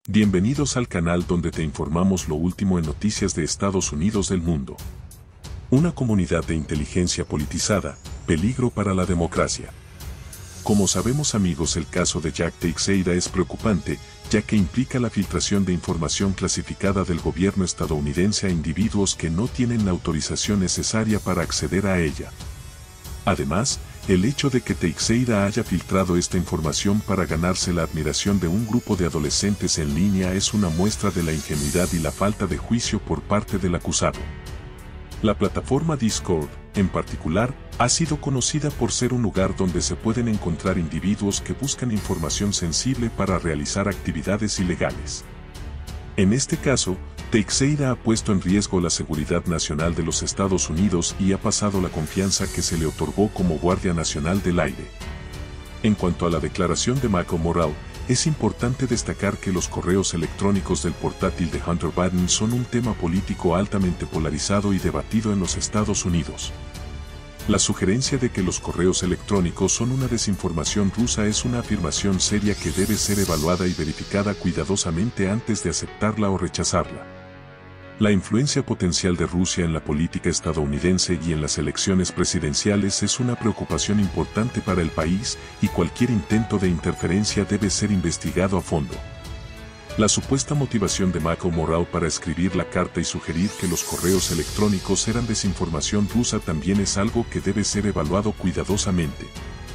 Bienvenidos al canal donde te informamos lo último en noticias de Estados Unidos del mundo. Una comunidad de inteligencia politizada, peligro para la democracia. Como sabemos amigos, el caso de Jack Teixeira es preocupante, ya que implica la filtración de información clasificada del gobierno estadounidense a individuos que no tienen la autorización necesaria para acceder a ella. Además, el hecho de que Teixeira haya filtrado esta información para ganarse la admiración de un grupo de adolescentes en línea es una muestra de la ingenuidad y la falta de juicio por parte del acusado. La plataforma Discord, en particular, ha sido conocida por ser un lugar donde se pueden encontrar individuos que buscan información sensible para realizar actividades ilegales. En este caso, Teixeira ha puesto en riesgo la seguridad nacional de los Estados Unidos y ha pasado la confianza que se le otorgó como Guardia Nacional del Aire. En cuanto a la declaración de Michael Morell, es importante destacar que los correos electrónicos del portátil de Hunter Biden son un tema político altamente polarizado y debatido en los Estados Unidos. La sugerencia de que los correos electrónicos son una desinformación rusa es una afirmación seria que debe ser evaluada y verificada cuidadosamente antes de aceptarla o rechazarla. La influencia potencial de Rusia en la política estadounidense y en las elecciones presidenciales es una preocupación importante para el país y cualquier intento de interferencia debe ser investigado a fondo. La supuesta motivación de Michael Morell para escribir la carta y sugerir que los correos electrónicos eran desinformación rusa también es algo que debe ser evaluado cuidadosamente.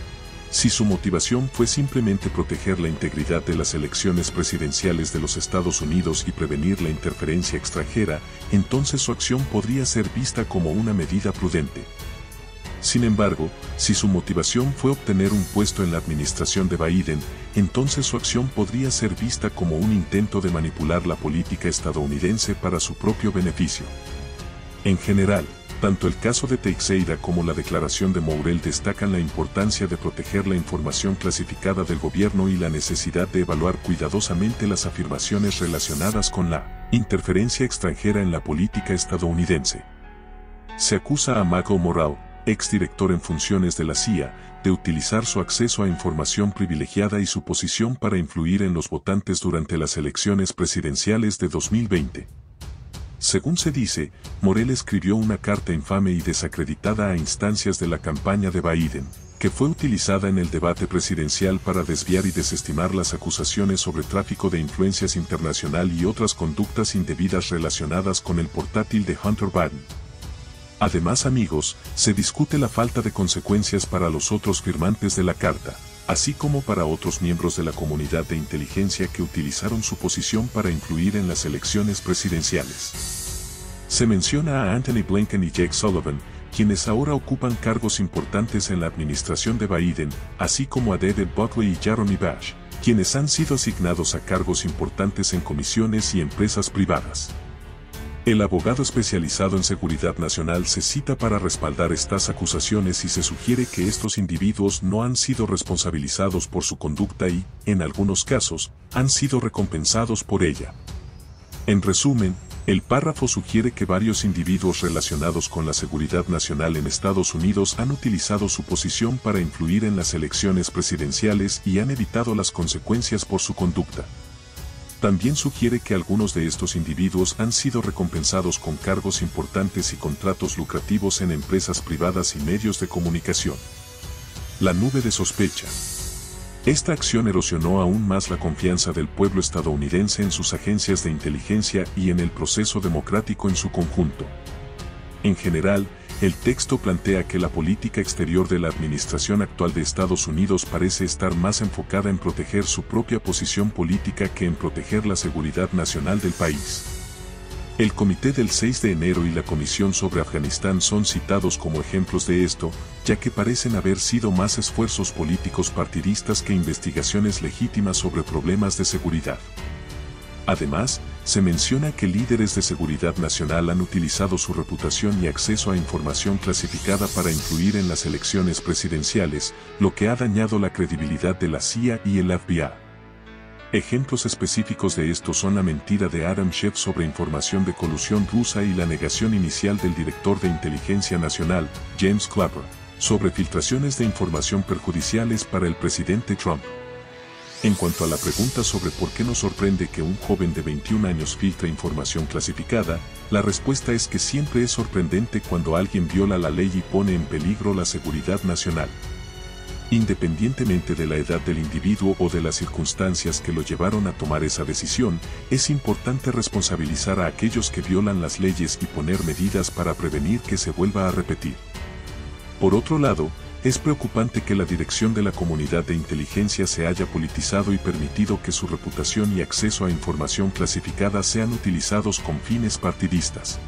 Si su motivación fue simplemente proteger la integridad de las elecciones presidenciales de los Estados Unidos y prevenir la interferencia extranjera, entonces su acción podría ser vista como una medida prudente. Sin embargo, si su motivación fue obtener un puesto en la administración de Biden, entonces su acción podría ser vista como un intento de manipular la política estadounidense para su propio beneficio. En general, tanto el caso de Teixeira como la declaración de Morell destacan la importancia de proteger la información clasificada del gobierno y la necesidad de evaluar cuidadosamente las afirmaciones relacionadas con la interferencia extranjera en la política estadounidense. Se acusa a Michael Morell, exdirector en funciones de la CIA, de utilizar su acceso a información privilegiada y su posición para influir en los votantes durante las elecciones presidenciales de 2020. Según se dice, Morell escribió una carta infame y desacreditada a instancias de la campaña de Biden, que fue utilizada en el debate presidencial para desviar y desestimar las acusaciones sobre tráfico de influencias internacional y otras conductas indebidas relacionadas con el portátil de Hunter Biden. Además amigos, se discute la falta de consecuencias para los otros firmantes de la carta, así como para otros miembros de la comunidad de inteligencia que utilizaron su posición para influir en las elecciones presidenciales. Se menciona a Anthony Blinken y Jake Sullivan, quienes ahora ocupan cargos importantes en la administración de Biden, así como a David Buckley y Jeremy Bash, quienes han sido asignados a cargos importantes en comisiones y empresas privadas. El abogado especializado en seguridad nacional se cita para respaldar estas acusaciones y se sugiere que estos individuos no han sido responsabilizados por su conducta y, en algunos casos, han sido recompensados por ella. En resumen, el párrafo sugiere que varios individuos relacionados con la seguridad nacional en Estados Unidos han utilizado su posición para influir en las elecciones presidenciales y han evitado las consecuencias por su conducta. También sugiere que algunos de estos individuos han sido recompensados con cargos importantes y contratos lucrativos en empresas privadas y medios de comunicación. La nube de sospecha. Esta acción erosionó aún más la confianza del pueblo estadounidense en sus agencias de inteligencia y en el proceso democrático en su conjunto. En general, el texto plantea que la política exterior de la administración actual de Estados Unidos parece estar más enfocada en proteger su propia posición política que en proteger la seguridad nacional del país. El Comité del 6 de enero y la Comisión sobre Afganistán son citados como ejemplos de esto, ya que parecen haber sido más esfuerzos políticos partidistas que investigaciones legítimas sobre problemas de seguridad. Además, se menciona que líderes de seguridad nacional han utilizado su reputación y acceso a información clasificada para influir en las elecciones presidenciales, lo que ha dañado la credibilidad de la CIA y el FBI. Ejemplos específicos de esto son la mentira de Adam Schiff sobre información de colusión rusa y la negación inicial del director de inteligencia nacional, James Clapper, sobre filtraciones de información perjudiciales para el presidente Trump. En cuanto a la pregunta sobre por qué nos sorprende que un joven de 21 años filtre información clasificada, la respuesta es que siempre es sorprendente cuando alguien viola la ley y pone en peligro la seguridad nacional. Independientemente de la edad del individuo o de las circunstancias que lo llevaron a tomar esa decisión, es importante responsabilizar a aquellos que violan las leyes y poner medidas para prevenir que se vuelva a repetir. Por otro lado, es preocupante que la dirección de la comunidad de inteligencia se haya politizado y permitido que su reputación y acceso a información clasificada sean utilizados con fines partidistas.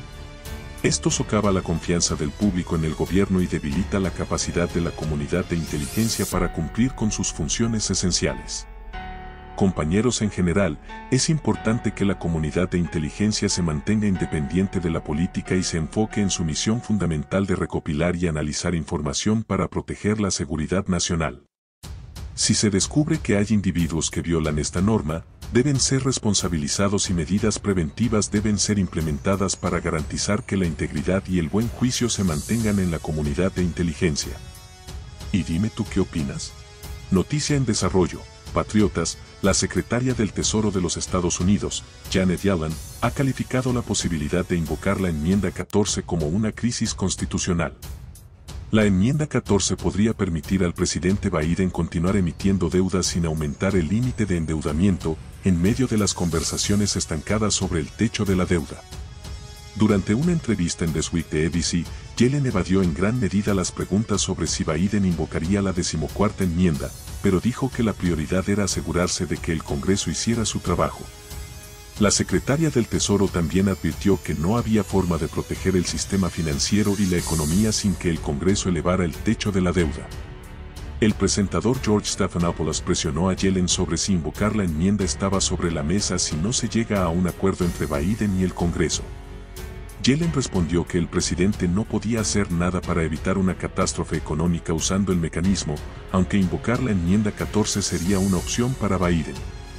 Esto socava la confianza del público en el gobierno y debilita la capacidad de la comunidad de inteligencia para cumplir con sus funciones esenciales. Compañeros, en general, es importante que la comunidad de inteligencia se mantenga independiente de la política y se enfoque en su misión fundamental de recopilar y analizar información para proteger la seguridad nacional. Si se descubre que hay individuos que violan esta norma, deben ser responsabilizados y medidas preventivas deben ser implementadas para garantizar que la integridad y el buen juicio se mantengan en la comunidad de inteligencia. ¿Y dime tú qué opinas? Noticia en desarrollo. Patriotas, la secretaria del Tesoro de los Estados Unidos, Janet Yellen, ha calificado la posibilidad de invocar la enmienda 14 como una crisis constitucional. La enmienda 14 podría permitir al presidente Biden continuar emitiendo deuda sin aumentar el límite de endeudamiento, en medio de las conversaciones estancadas sobre el techo de la deuda. Durante una entrevista en This Week de ABC, Yellen evadió en gran medida las preguntas sobre si Biden invocaría la 14ª enmienda, pero dijo que la prioridad era asegurarse de que el Congreso hiciera su trabajo. La secretaria del Tesoro también advirtió que no había forma de proteger el sistema financiero y la economía sin que el Congreso elevara el techo de la deuda. El presentador George Stephanopoulos presionó a Yellen sobre si invocar la enmienda estaba sobre la mesa si no se llega a un acuerdo entre Biden y el Congreso. Yellen respondió que el presidente no podía hacer nada para evitar una catástrofe económica usando el mecanismo, aunque invocar la enmienda 14 sería una opción para Biden.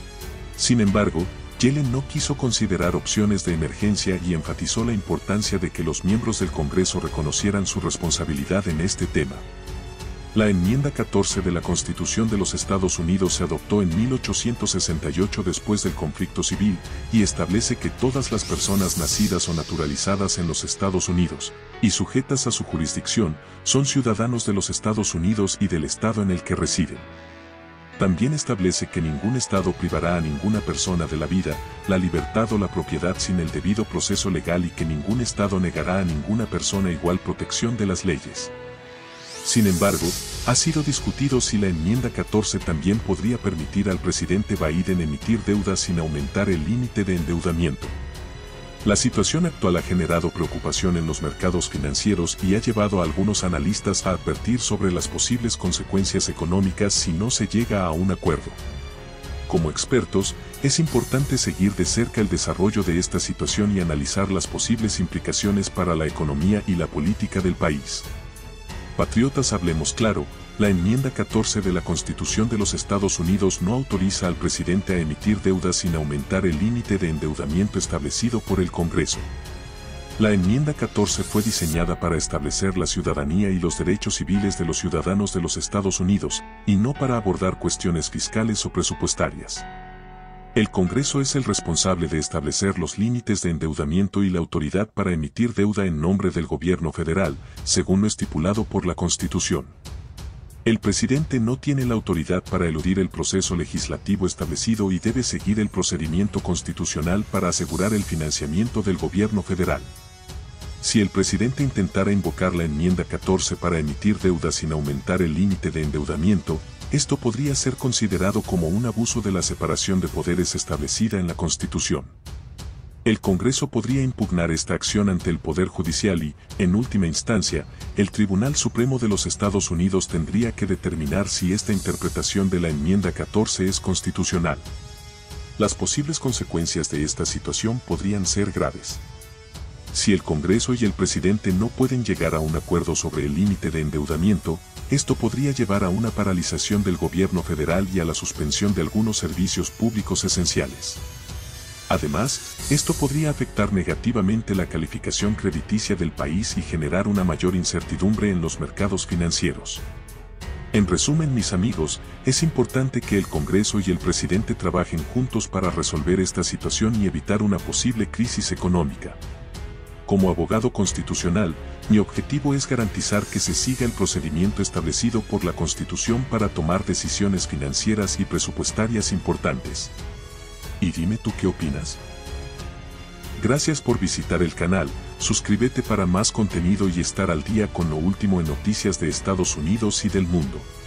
Sin embargo, Yellen no quiso considerar opciones de emergencia y enfatizó la importancia de que los miembros del Congreso reconocieran su responsabilidad en este tema. La enmienda 14 de la Constitución de los Estados Unidos se adoptó en 1868 después del conflicto civil y establece que todas las personas nacidas o naturalizadas en los Estados Unidos y sujetas a su jurisdicción son ciudadanos de los Estados Unidos y del estado en el que residen. También establece que ningún estado privará a ninguna persona de la vida, la libertad o la propiedad sin el debido proceso legal y que ningún estado negará a ninguna persona igual protección de las leyes. Sin embargo, ha sido discutido si la enmienda 14 también podría permitir al presidente Biden emitir deuda sin aumentar el límite de endeudamiento. La situación actual ha generado preocupación en los mercados financieros y ha llevado a algunos analistas a advertir sobre las posibles consecuencias económicas si no se llega a un acuerdo. Como expertos, es importante seguir de cerca el desarrollo de esta situación y analizar las posibles implicaciones para la economía y la política del país. Patriotas, hablemos claro, la enmienda 14 de la Constitución de los Estados Unidos no autoriza al presidente a emitir deuda sin aumentar el límite de endeudamiento establecido por el Congreso. La enmienda 14 fue diseñada para establecer la ciudadanía y los derechos civiles de los ciudadanos de los Estados Unidos, y no para abordar cuestiones fiscales o presupuestarias. El Congreso es el responsable de establecer los límites de endeudamiento y la autoridad para emitir deuda en nombre del gobierno federal, según lo estipulado por la Constitución. El presidente no tiene la autoridad para eludir el proceso legislativo establecido y debe seguir el procedimiento constitucional para asegurar el financiamiento del gobierno federal. Si el presidente intentara invocar la enmienda 14 para emitir deuda sin aumentar el límite de endeudamiento, esto podría ser considerado como un abuso de la separación de poderes establecida en la Constitución. El Congreso podría impugnar esta acción ante el Poder Judicial y, en última instancia, el Tribunal Supremo de los Estados Unidos tendría que determinar si esta interpretación de la enmienda 14 es constitucional. Las posibles consecuencias de esta situación podrían ser graves. Si el Congreso y el presidente no pueden llegar a un acuerdo sobre el límite de endeudamiento, esto podría llevar a una paralización del gobierno federal y a la suspensión de algunos servicios públicos esenciales. Además, esto podría afectar negativamente la calificación crediticia del país y generar una mayor incertidumbre en los mercados financieros. En resumen, mis amigos, es importante que el Congreso y el presidente trabajen juntos para resolver esta situación y evitar una posible crisis económica. Como abogado constitucional, mi objetivo es garantizar que se siga el procedimiento establecido por la Constitución para tomar decisiones financieras y presupuestarias importantes. Y dime tú qué opinas. Gracias por visitar el canal, suscríbete para más contenido y estar al día con lo último en noticias de Estados Unidos y del mundo.